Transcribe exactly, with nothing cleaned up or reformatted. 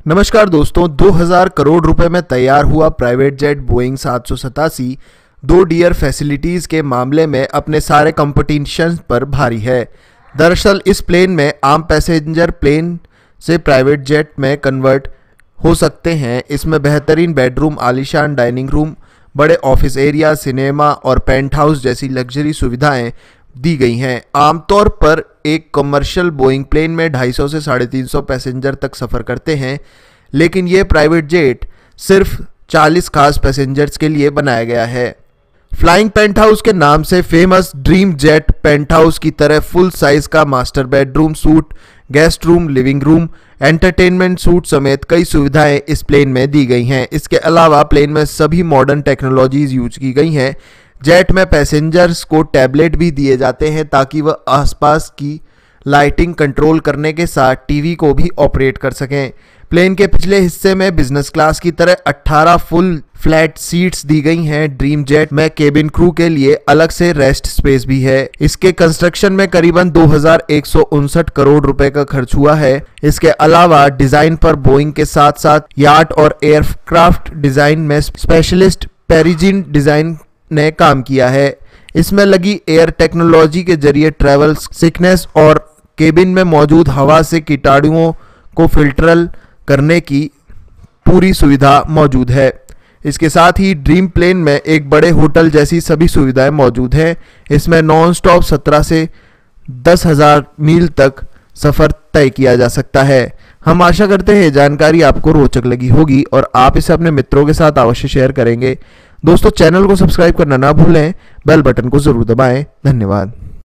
नमस्कार दोस्तों, दो हज़ार करोड़ रुपए में तैयार हुआ प्राइवेट जेट बोइंग सात सौ सतासी दो डियर फैसिलिटीज़ के मामले में अपने सारे कंपटीशन पर भारी है। दरअसल इस प्लेन में आम पैसेंजर प्लेन से प्राइवेट जेट में कन्वर्ट हो सकते हैं। इसमें बेहतरीन बेडरूम, आलीशान डाइनिंग रूम, बड़े ऑफिस एरिया, सिनेमा और पेंट हाउस जैसी लग्जरी सुविधाएं दी गई हैं। आमतौर पर एक कमर्शियल बोइंग प्लेन में दो सौ पचास से साढ़े तीन सौ पैसेंजर तक सफ़र करते हैं, लेकिन ये प्राइवेट जेट सिर्फ चालीस खास पैसेंजर्स के लिए बनाया गया है। फ्लाइंग पेंट हाउस के नाम से famous dream jet penthouse की तरह फुल साइज का master bedroom, suite, guest room, living room, entertainment suite समेत कई सुविधाएं इस प्लेन में दी गई हैं। इसके अलावा प्लेन में सभी मॉडर्न टेक्नोलॉजीज यूज की गई हैं। जेट में पैसेंजर्स को टैबलेट भी दिए जाते हैं ताकि वह आसपास की लाइटिंग कंट्रोल करने के साथ टीवी को भी ऑपरेट कर सकें। प्लेन के पिछले हिस्से में बिजनेस क्लास की तरह अठारह फुल फ्लैट सीट्स दी गई हैं। ड्रीम जेट में केबिन क्रू के लिए अलग से रेस्ट स्पेस भी है। इसके कंस्ट्रक्शन में करीबन दो हज़ार एक सौ उनसठ करोड़ रुपए का खर्च हुआ है। इसके अलावा डिजाइन पर बोइंग के साथ साथ याट और एयरक्राफ्ट डिजाइन में स्पेशलिस्ट पेरिजिन डिजाइन ने काम किया है। इसमें लगी एयर टेक्नोलॉजी के जरिए ट्रैवल सिकनेस और केबिन में मौजूद हवा से कीटाणुओं को फिल्टर करने की पूरी सुविधा मौजूद है। इसके साथ ही ड्रीम प्लेन में एक बड़े होटल जैसी सभी सुविधाएं मौजूद हैं। इसमें नॉन स्टॉप सत्रह से दस हज़ार मील तक सफ़र तय किया जा सकता है। हम आशा करते हैं जानकारी आपको रोचक लगी होगी और आप इसे अपने मित्रों के साथ अवश्य शेयर करेंगे। दोस्तों, चैनल को सब्सक्राइब करना ना भूलें, बेल बटन को जरूर दबाएं। धन्यवाद।